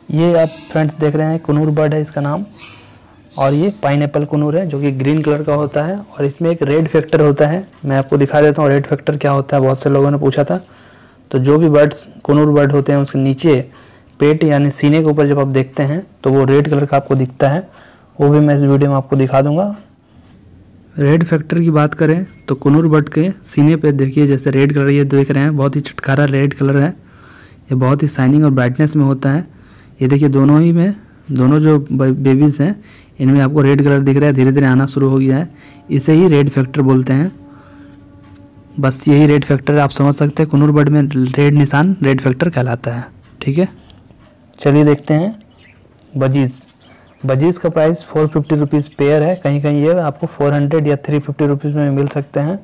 ये आप फ्रेंड्स देख रहे हैं कुनूर बर्ड है इसका नाम, और ये पाइनएप्पल कुनूर है जो कि ग्रीन कलर का होता है और इसमें एक रेड फैक्टर होता है। मैं आपको दिखा देता हूँ रेड फैक्टर क्या होता है, बहुत से लोगों ने पूछा था। तो जो भी बर्ड्स कुनूर बर्ड होते हैं उसके नीचे पेट यानी सीने के ऊपर जब आप देखते हैं तो वो रेड कलर का आपको दिखता है, वो भी मैं इस वीडियो में आपको दिखा दूंगा। रेड फैक्टर की बात करें तो कुनूर बर्ड के सीने पे देखिए जैसे रेड कलर ये देख रहे हैं, बहुत ही चटकारा रेड कलर है, ये बहुत ही शाइनिंग और ब्राइटनेस में होता है। ये देखिए दोनों ही में, दोनों जो बेबीज़ हैं इनमें आपको रेड कलर दिख रहा है, धीरे धीरे आना शुरू हो गया है, इसे ही रेड फैक्टर बोलते हैं। बस यही रेड फैक्टर आप समझ सकते हैं, कुनूर बर्ड में रेड निशान रेड फैक्टर कहलाता है। ठीक है, चलिए देखते हैं बजीज़। बजीज़ का प्राइस 450 रुपीज़ पेयर है, कहीं कहीं ये आपको 400 या 350 रुपीज़ में मिल सकते हैं।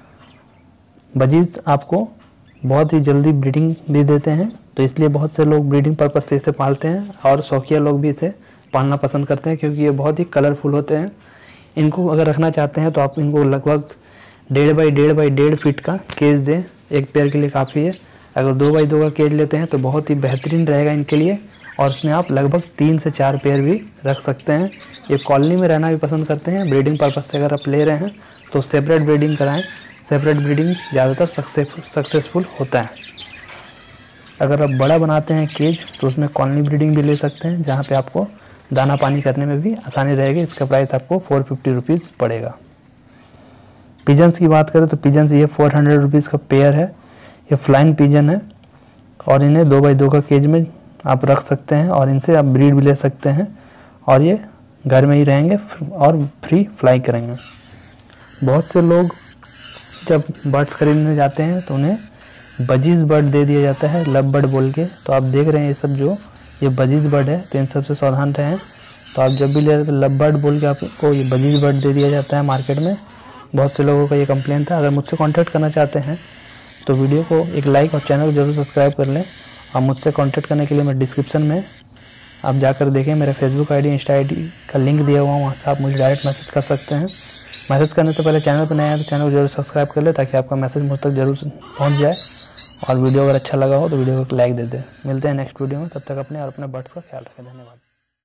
बजीज़ आपको बहुत ही जल्दी ब्रीडिंग भी देते हैं, तो इसलिए बहुत से लोग ब्रीडिंग पर्पज़ से इसे पालते हैं और शौकिया लोग भी इसे पालना पसंद करते हैं क्योंकि ये बहुत ही कलरफुल होते हैं। इनको अगर रखना चाहते हैं तो आप इनको लगभग 1.5 बाई 1.5 फीट का केज दें, एक पेयर के लिए काफ़ी है। अगर 2 बाई 2 का केज लेते हैं तो बहुत ही बेहतरीन रहेगा इनके लिए, और इसमें आप लगभग 3 से 4 पेयर भी रख सकते हैं। ये कॉलोनी में रहना भी पसंद करते हैं, ब्रीडिंग पर्पज़ से अगर आप ले रहे हैं तो सेपरेट ब्रीडिंग कराएं, सेपरेट ब्रीडिंग ज़्यादातर सक्सेसफुल होता है। अगर आप बड़ा बनाते हैं केज तो उसमें कॉलोनी ब्रीडिंग भी ले सकते हैं, जहाँ पे आपको दाना पानी करने में भी आसानी रहेगी। इसका प्राइस आपको 450 रुपीज़ पड़ेगा। पिजन्स की बात करें तो पिजन्स ये 400 रुपीज़ का पेयर है। ये फ्लाइंग पिजन है और इन्हें 2 बाई 2 का केज में आप रख सकते हैं और इनसे आप ब्रीड भी ले सकते हैं, और ये घर में ही रहेंगे और फ्री फ्लाई करेंगे। बहुत से लोग जब बर्ड्स खरीदने जाते हैं तो उन्हें बजीज़ बर्ड दे दिया जाता है, लव बर्ड बोल के। तो आप देख रहे हैं ये सब जो ये बजीज़ बर्ड है, तो इन सबसे सावधान रहें। तो आप जब भी ले रहे हैं तो लव बर्ड बोल के आपको ये बजीज़ बर्ड दे दिया जाता है मार्केट में। बहुत से लोगों का ये कंप्लेन था। अगर मुझसे कांटेक्ट करना चाहते हैं तो वीडियो को एक लाइक और चैनल को जरूर सब्सक्राइब कर लें। और मुझसे कांटेक्ट करने के लिए मैं डिस्क्रिप्शन में आप जाकर देखें, मेरा फेसबुक आईडी, इंस्टा आईडी का लिंक दिया हुआ, वहाँ से आप मुझे डायरेक्ट मैसेज कर सकते हैं। मैसेज करने से पहले चैनल पर नया है तो चैनल को जरूर सब्सक्राइब कर ले ताकि आपका मैसेज मुझ तक जरूर पहुँच जाए। और वीडियो अगर अच्छा लगा हो तो वीडियो को लाइक दे दें। मिलते हैं नेक्स्ट वीडियो में, तब तक अपने और अपने बर्ड्स का ख्याल रखें। धन्यवाद।